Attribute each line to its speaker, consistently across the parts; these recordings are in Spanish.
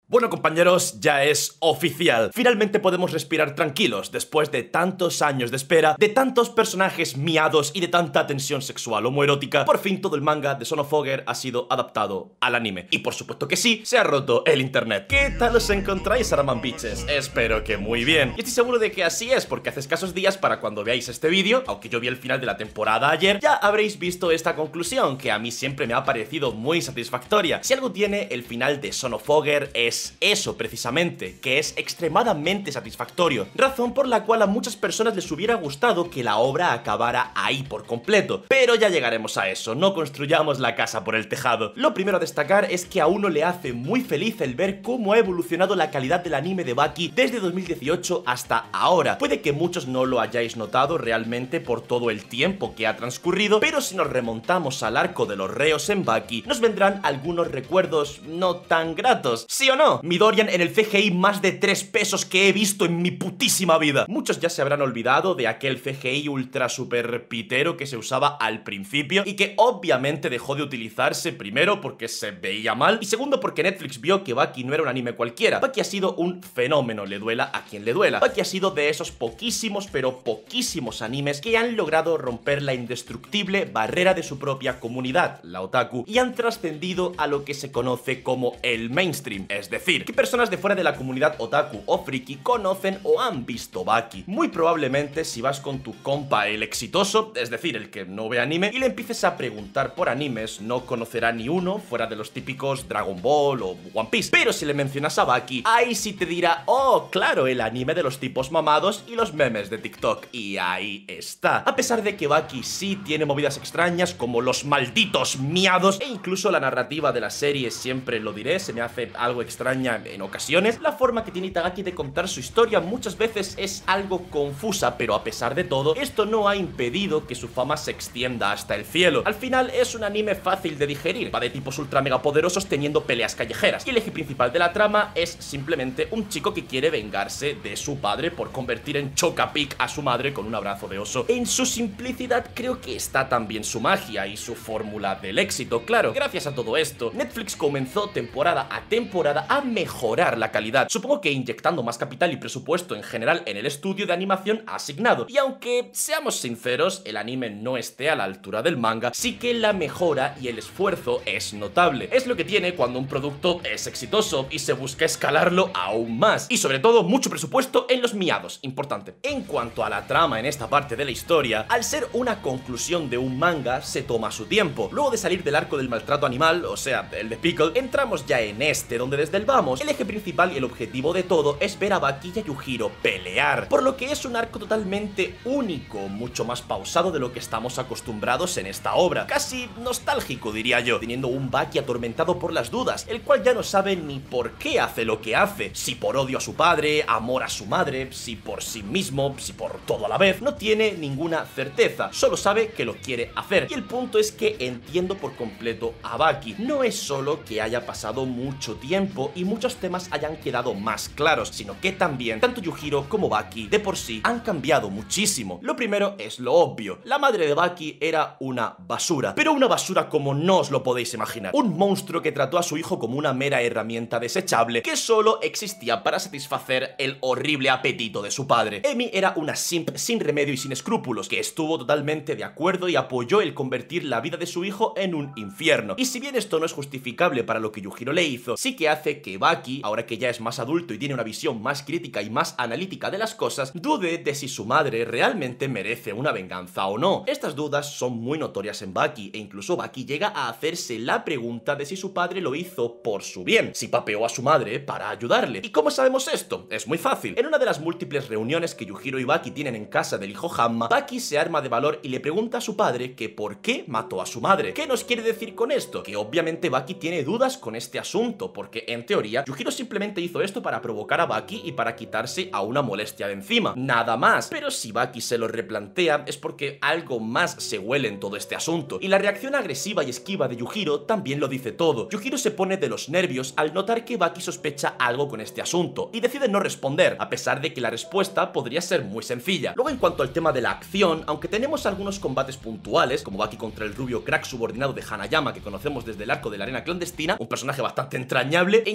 Speaker 1: Bueno, compañeros, ya es oficial. Finalmente podemos respirar tranquilos después de tantos años de espera, de tantos personajes miados y de tanta tensión sexual homoerótica. Por fin todo el manga de Son of Ogre ha sido adaptado al anime. Y por supuesto que sí, se ha roto el internet. ¿Qué tal os encontráis, Araman Bitches? Espero que muy bien. Y estoy seguro de que así es, porque hace escasos días para cuando veáis este vídeo, aunque yo vi el final de la temporada ayer, ya habréis visto esta conclusión, que a mí siempre me ha parecido muy satisfactoria. Si algo tiene el final de Son of Ogre es eso precisamente, que es extremadamente satisfactorio, razón por la cual a muchas personas les hubiera gustado que la obra acabara ahí por completo. Pero ya llegaremos a eso, no construyamos la casa por el tejado. Lo primero a destacar es que a uno le hace muy feliz el ver cómo ha evolucionado la calidad del anime de Baki desde 2018 hasta ahora. Puede que muchos no lo hayáis notado realmente por todo el tiempo que ha transcurrido, pero si nos remontamos al arco de los reos en Baki, nos vendrán algunos recuerdos no tan gratos, ¿sí o no? Midorian en el CGI más de 3 pesos que he visto en mi putísima vida. Muchos ya se habrán olvidado de aquel CGI ultra super pitero que se usaba al principio y que obviamente dejó de utilizarse, primero porque se veía mal y segundo porque Netflix vio que Baki no era un anime cualquiera. Baki ha sido un fenómeno, le duela a quien le duela. Baki ha sido de esos poquísimos, pero poquísimos animes que han logrado romper la indestructible barrera de su propia comunidad, la otaku, y han trascendido a lo que se conoce como el mainstream, es decir, que personas de fuera de la comunidad otaku o friki conocen o han visto Baki. Muy probablemente si vas con tu compa el exitoso, es decir, el que no ve anime, y le empieces a preguntar por animes, no conocerá ni uno fuera de los típicos Dragon Ball o One Piece. Pero si le mencionas a Baki, ahí sí te dirá, oh, claro, el anime de los tipos mamados y los memes de TikTok. Y ahí está. A pesar de que Baki sí tiene movidas extrañas como los malditos miados e incluso la narrativa de la serie, siempre lo diré, se me hace algo extraña en ocasiones, la forma que tiene Itagaki de contar su historia muchas veces es algo confusa, pero a pesar de todo, esto no ha impedido que su fama se extienda hasta el cielo. Al final es un anime fácil de digerir, va de tipos ultra mega poderosos teniendo peleas callejeras, y el eje principal de la trama es simplemente un chico que quiere vengarse de su padre por convertir en Chocapic a su madre con un abrazo de oso. En su simplicidad creo que está también su magia y su fórmula del éxito. Claro, gracias a todo esto, Netflix comenzó temporada a temporada a mejorar la calidad, supongo que inyectando más capital y presupuesto en general en el estudio de animación asignado. Y aunque, seamos sinceros, el anime no esté a la altura del manga, sí que la mejora y el esfuerzo es notable. Es lo que tiene cuando un producto es exitoso y se busca escalarlo aún más. Y sobre todo, mucho presupuesto en los miados, importante. En cuanto a la trama en esta parte de la historia, al ser una conclusión de un manga, se toma su tiempo. Luego de salir del arco del maltrato animal, o sea, el de Pickle, entramos ya en este, donde desde el vamos, el eje principal y el objetivo de todo es ver a Baki y a Yujiro pelear, por lo que es un arco totalmente único, mucho más pausado de lo que estamos acostumbrados en esta obra, casi nostálgico diría yo, teniendo un Baki atormentado por las dudas, el cual ya no sabe ni por qué hace lo que hace, si por odio a su padre, amor a su madre, si por sí mismo, si por todo a la vez, no tiene ninguna certeza, solo sabe que lo quiere hacer, y el punto es que entiendo por completo a Baki, no es solo que haya pasado mucho tiempo y muchos temas hayan quedado más claros, sino que también tanto Yujiro como Baki de por sí han cambiado muchísimo. Lo primero es lo obvio, la madre de Baki era una basura, pero una basura como no os lo podéis imaginar, un monstruo que trató a su hijo como una mera herramienta desechable que solo existía para satisfacer el horrible apetito de su padre. Emi era una simp sin remedio y sin escrúpulos, que estuvo totalmente de acuerdo y apoyó el convertir la vida de su hijo en un infierno, y si bien esto no es justificable para lo que Yujiro le hizo, sí que hace que Baki, ahora que ya es más adulto y tiene una visión más crítica y más analítica de las cosas, dude de si su madre realmente merece una venganza o no. Estas dudas son muy notorias en Baki, e incluso Baki llega a hacerse la pregunta de si su padre lo hizo por su bien, si papeó a su madre para ayudarle. ¿Y cómo sabemos esto? Es muy fácil. En una de las múltiples reuniones que Yujiro y Baki tienen en casa del hijo Hanma, Baki se arma de valor y le pregunta a su padre que por qué mató a su madre. ¿Qué nos quiere decir con esto? Que obviamente Baki tiene dudas con este asunto, porque en teoría Yujiro simplemente hizo esto para provocar a Baki y para quitarse a una molestia de encima, nada más. Pero si Baki se lo replantea es porque algo más se huele en todo este asunto, y la reacción agresiva y esquiva de Yujiro también lo dice todo. Yujiro se pone de los nervios al notar que Baki sospecha algo con este asunto y decide no responder, a pesar de que la respuesta podría ser muy sencilla. Luego, en cuanto al tema de la acción, aunque tenemos algunos combates puntuales, como Baki contra el rubio crack subordinado de Hanayama que conocemos desde el arco de la arena clandestina, un personaje bastante entrañable, e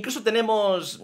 Speaker 1: incluso tenemos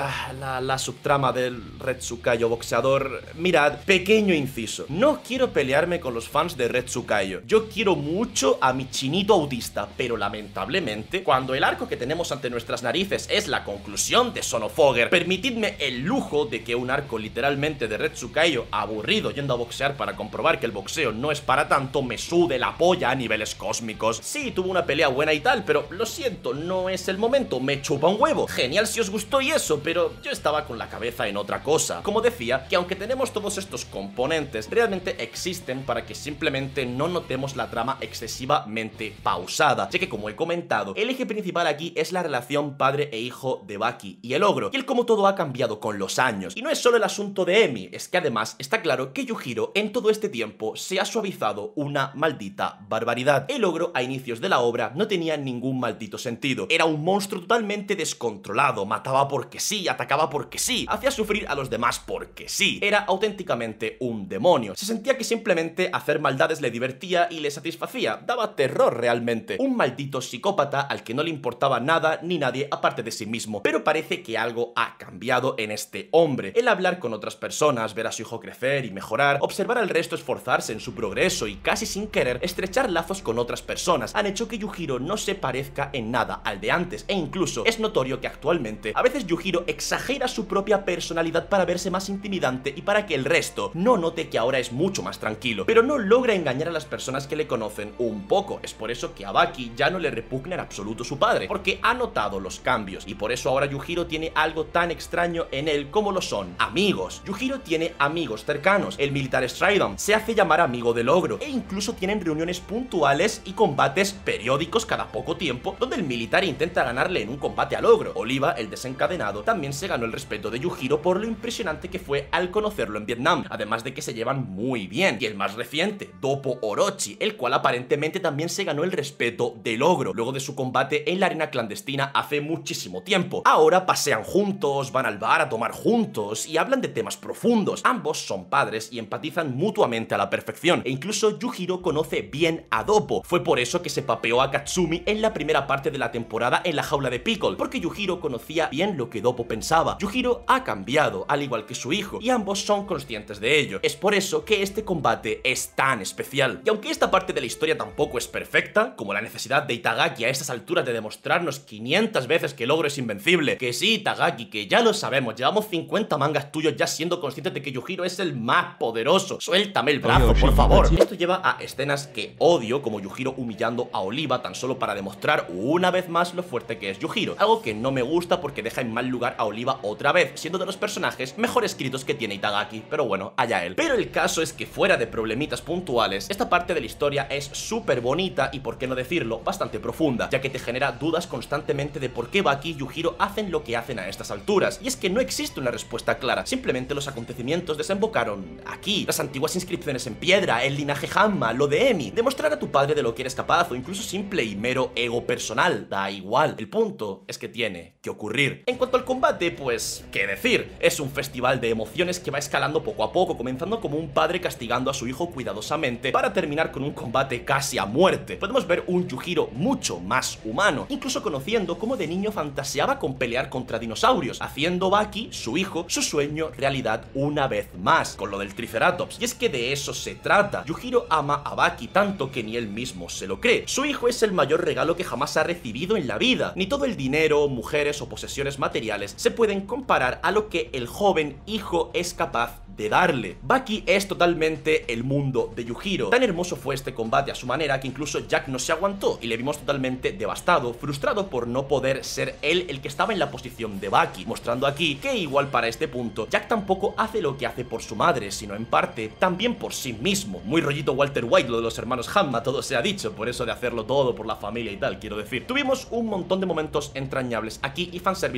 Speaker 1: la subtrama del Red Tsukayo boxeador. Mirad, pequeño inciso, no quiero pelearme con los fans de Red Tsukayo. Yo quiero mucho a mi chinito autista, pero lamentablemente, cuando el arco que tenemos ante nuestras narices es la conclusión de Son of Ogre, permitidme el lujo de que un arco literalmente de Red Tsukayo aburrido yendo a boxear para comprobar que el boxeo no es para tanto me sude la polla a niveles cósmicos. Sí, tuvo una pelea buena y tal, pero lo siento, no es el momento, me chupa un huevo. Genial si os gustó y eso, pero yo estaba con la cabeza en otra cosa. Como decía, que aunque tenemos todos estos componentes, realmente existen para que simplemente no notemos la trama excesivamente pausada, ya que como he comentado, el eje principal aquí es la relación padre e hijo de Baki y el ogro, y el cómo todo ha cambiado con los años. Y no es solo el asunto de Emi, es que además está claro que Yujiro en todo este tiempo se ha suavizado una maldita barbaridad. El ogro a inicios de la obra no tenía ningún maldito sentido, era un monstruo totalmente descontrolado, mataba porque sí, atacaba porque sí, hacía sufrir a los demás porque sí, era auténticamente un demonio, se sentía que simplemente hacer maldades le divertía y le satisfacía, daba terror realmente, un maldito psicópata al que no le importaba nada ni nadie aparte de sí mismo. Pero parece que algo ha cambiado en este hombre, el hablar con otras personas, ver a su hijo crecer y mejorar, observar al resto esforzarse en su progreso y casi sin querer estrechar lazos con otras personas, han hecho que Yujiro no se parezca en nada al de antes, e incluso es notorio que actualmente a veces Yujiro exagera su propia personalidad para verse más intimidante y para que el resto no note que ahora es mucho más tranquilo, pero no logra engañar a las personas que le conocen un poco. Es por eso que a Baki ya no le repugna en absoluto su padre, porque ha notado los cambios, y por eso ahora Yujiro tiene algo tan extraño en él como lo son amigos. Yujiro tiene amigos cercanos, el militar Stridon se hace llamar amigo del ogro, e incluso tienen reuniones puntuales y combates periódicos cada poco tiempo, donde el militar intenta ganarle en un combate al ogro. Oliva, el desencadenado, también se ganó el respeto de Yujiro por lo impresionante que fue al conocerlo en Vietnam, además de que se llevan muy bien. Y el más reciente, Doppo Orochi, el cual aparentemente también se ganó el respeto del ogro, luego de su combate en la arena clandestina hace muchísimo tiempo. Ahora pasean juntos, van al bar a tomar juntos y hablan de temas profundos. Ambos son padres y empatizan mutuamente a la perfección, e incluso Yujiro conoce bien a Doppo. Fue por eso que se papeó a Katsumi en la primera parte de la temporada en la jaula de Pickle, porque Yujiro conocía bien lo que Doppo pensaba. Yujiro ha cambiado, al igual que su hijo, y ambos son conscientes de ello. Es por eso que este combate es tan especial. Y aunque esta parte de la historia tampoco es perfecta, como la necesidad de Itagaki a estas alturas de demostrarnos 500 veces que el ogro es invencible, que sí, Itagaki, que ya lo sabemos, llevamos 50 mangas tuyos ya siendo conscientes de que Yujiro es el más poderoso, suéltame el brazo, por favor. Esto lleva a escenas que odio, como Yujiro humillando a Oliva tan solo para demostrar una vez más lo fuerte que es Yujiro, algo que no me gusta porque deja en mal lugar a Oliva otra vez, siendo de los personajes mejor escritos que tiene Itagaki, pero bueno, allá él. Pero el caso es que fuera de problemitas puntuales, esta parte de la historia es súper bonita y, por qué no decirlo, bastante profunda, ya que te genera dudas constantemente de por qué Baki y Yujiro hacen lo que hacen a estas alturas. Y es que no existe una respuesta clara, simplemente los acontecimientos desembocaron aquí. Las antiguas inscripciones en piedra, el linaje Hanma, lo de Emi, demostrar a tu padre de lo que eres capaz, o incluso simple y mero ego personal, da igual. El punto es que tiene que ocurrir. En cuanto al combate, pues, ¿qué decir? Es un festival de emociones que va escalando poco a poco, comenzando como un padre castigando a su hijo cuidadosamente, para terminar con un combate casi a muerte. Podemos ver un Yujiro mucho más humano, incluso conociendo cómo de niño fantaseaba con pelear contra dinosaurios, haciendo Baki, su hijo, su sueño realidad una vez más, con lo del Triceratops. Y es que de eso se trata. Yujiro ama a Baki tanto que ni él mismo se lo cree. Su hijo es el mayor regalo que jamás ha recibido en la vida. Ni todo el dinero, mujeres o posesiones materiales se pueden comparar a lo que el joven hijo es capaz de darle. Baki es totalmente el mundo de Yujiro. Tan hermoso fue este combate a su manera que incluso Jack no se aguantó y le vimos totalmente devastado, frustrado por no poder ser él el que estaba en la posición de Baki, mostrando aquí que igual para este punto Jack tampoco hace lo que hace por su madre, sino en parte también por sí mismo. Muy rollito Walter White lo de los hermanos Hanma, todo se ha dicho, por eso de hacerlo todo por la familia y tal, quiero decir. Tuvimos un montón de momentos entrañables aquí y fanservice del bueno,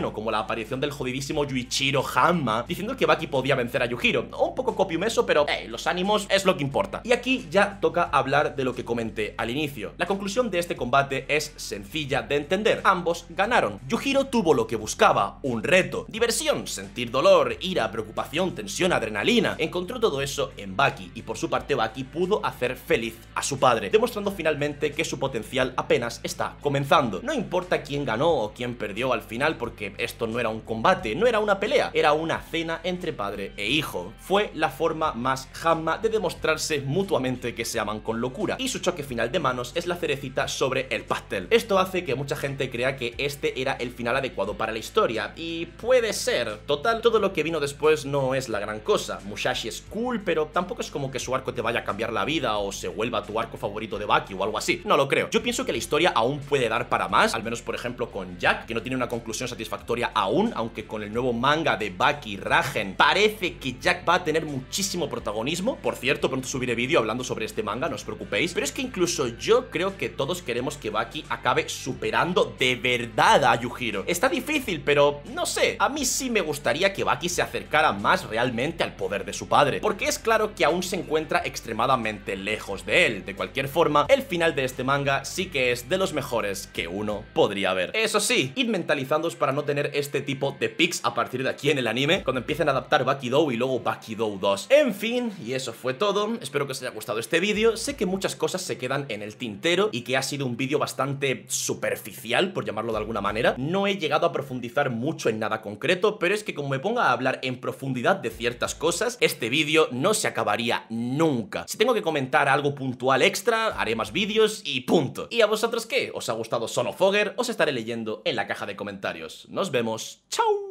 Speaker 1: relleno, como la aparición del jodidísimo Yuichiro Hanma diciendo que Baki podía vencer a Yujiro. Un poco copio-meso, pero los ánimos es lo que importa. Y aquí ya toca hablar de lo que comenté al inicio. La conclusión de este combate es sencilla de entender. Ambos ganaron. Yujiro tuvo lo que buscaba, un reto, diversión, sentir dolor, ira, preocupación, tensión, adrenalina. Encontró todo eso en Baki y por su parte Baki pudo hacer feliz a su padre, demostrando finalmente que su potencial apenas está comenzando. No importa quién ganó o quién perdió al final, porque esto no era un combate, no era una pelea, era una cena entre padre e hijo. Fue la forma más Hanma de demostrarse mutuamente que se aman con locura, y su choque final de manos es la cerecita sobre el pastel. Esto hace que mucha gente crea que este era el final adecuado para la historia, y puede ser. Total, todo lo que vino después no es la gran cosa. Musashi es cool, pero tampoco es como que su arco te vaya a cambiar la vida o se vuelva tu arco favorito de Baki o algo así. No lo creo. Yo pienso que la historia aún puede dar para más, al menos por ejemplo con Jack, que no tiene una conclusión satisfactoria aún, aunque con el nuevo manga de Baki Ragen parece que Jack va a tener muchísimo protagonismo. Por cierto, pronto subiré vídeo hablando sobre este manga, no os preocupéis. Pero es que incluso yo creo que todos queremos que Baki acabe superando de verdad a Yujiro. Está difícil, pero no sé, a mí sí me gustaría que Baki se acercara más realmente al poder de su padre, porque es claro que aún se encuentra extremadamente lejos de él. De cualquier forma, el final de este manga sí que es de los mejores que uno podría ver. Eso sí, id mentalizándoos para no tener este tipo de pics a partir de aquí en el anime, cuando empiecen a adaptar Bakidou y luego Bakidou 2. En fin, y eso fue todo. Espero que os haya gustado este vídeo. Sé que muchas cosas se quedan en el tintero y que ha sido un vídeo bastante superficial, por llamarlo de alguna manera. No he llegado a profundizar mucho en nada concreto, pero es que como me ponga a hablar en profundidad de ciertas cosas, este vídeo no se acabaría nunca. Si tengo que comentar algo puntual extra, haré más vídeos y punto. ¿Y a vosotros qué? ¿Os ha gustado Son of Ogre? Os estaré leyendo en la caja de comentarios. Nos vemos. ¡Chao!